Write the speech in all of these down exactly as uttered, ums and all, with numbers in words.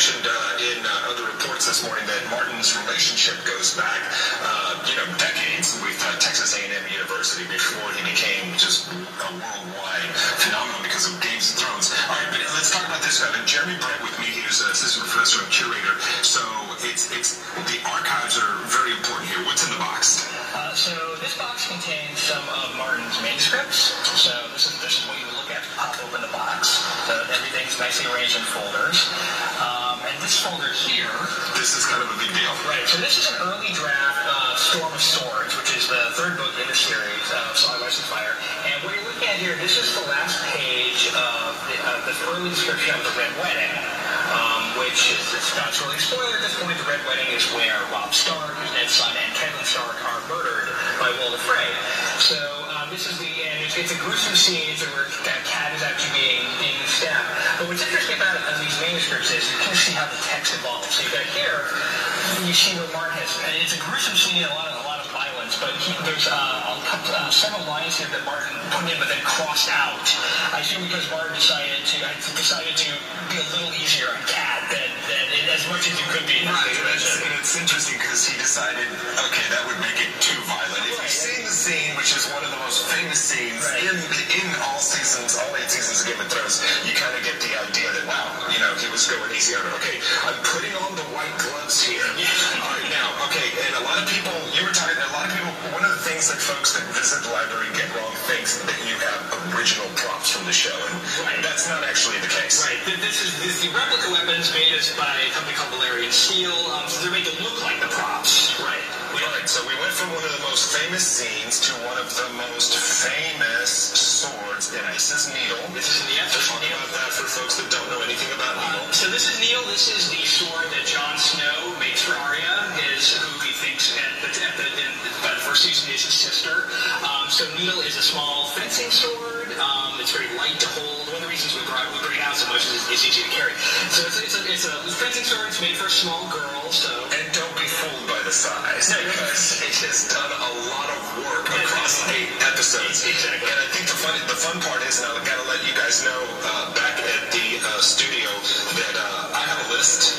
mentioned uh, in uh, other reports this morning that Martin's relationship goes back, uh, you know, decades with uh, Texas A and M University before he became just a worldwide phenomenon because of Games of Thrones. All right, but let's talk about this. Uh, Jeremy Brett with me. He's an assistant professor and curator. So it's it's the archives are very important here. What's in the box? Uh, so this box contains some of Martin's manuscripts. So this is this is what you would look at to pop open the box. So everything's nicely arranged in folders. Um, and this folder here, this is kind of a big deal. Right. So this is an early draft of Storm of Swords, which is the third book in the series of Song of Ice and Fire. And what you're looking at here, this is the last page of the, uh, this early description of the Red Wedding. Um, which is, it's not really a spoiler at this point. The Red Wedding is where Robb Stark, who's Ned's son, and Catelyn Stark are murdered by Walder Frey. So um, this is the end. It's, it's a gruesome scene where Cat is actually being being stabbed. But what's interesting about uh, these manuscripts is you can see how the text evolves. So you got here, you see where Martin has, and it's a gruesome scene and a lot of a lot of violence. But he, there's uh, a couple, uh, several lines here that Martin put in but then crossed out. I assume because Martin decided to uh, decided to be a little easier on Cat than, than as much as you could be. Right, and it's, and it's interesting because he decided, okay, that would make it too violent. If you've seen the scene, which is one of the most famous scenes right. in in all seasons, all eight seasons of Game of Thrones, you kind of get the idea that, wow, you know, he was going easy on it. Okay, I'm putting on the white gloves here. All right, now, okay, and a lot of people, you were talking, a lot of people, one of the things that folks that visit the library get wrong thinks that you have original props from the show, and right. that's not actually the case. Right, this is, this is the replica weapons made by a company called Valerian Steel, um, so they're made to look like the props. Right. All right, so we went from one of the most famous scenes to one of the most famous swords, and this is Needle. This is Needle. Let's talk about that for folks that don't know anything about Needle. Uh, so this is Needle. This is the sword that Jon Snow makes for Arya, is who he thinks at the, at the, in, by the first season is his sister. Um, so Needle is a small fencing sword. Um, it's very light to hold. One of the reasons we brought we bring it out so much is it's easy to carry. So it's, it's, a, it's a fencing sword. It's made for a small girl. So and don't be fooled by the size, because it has done a lot of work across eight episodes. Exactly. And I think the fun the fun part is, and I've got to let you guys know uh, back at the uh, studio that uh, I have a list,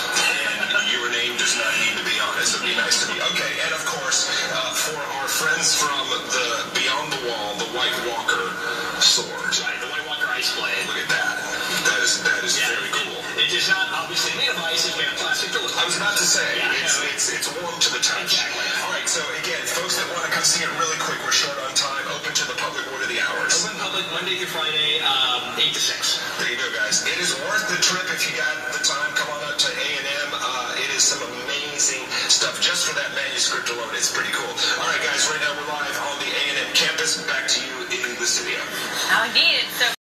and your name does not need to be on it. So it'd be nice to be okay. And of course, uh, for our friends from the Beyond the Wall, the White Walker sword. Right, the White Walker ice blade. Look at that. That is that is yeah, very cool. It, it is not obviously made of ice. It's made of plastic. To look I was about to say yeah, it's, no. it's it's warm to the touch. Exactly. All right. So again, folks that want to come see it really quick, we're short on time. Open to the public. What are the hours? Open public Monday through Friday, um, eight to six. There you go, guys. It is worth the trip if you got the time. Come on up to A and M. Uh, it is some amazing stuff just for that manuscript alone. It's pretty cool. All right, guys. Right now we're live on the A and M campus. Back to you in the studio. Oh, indeed. It's so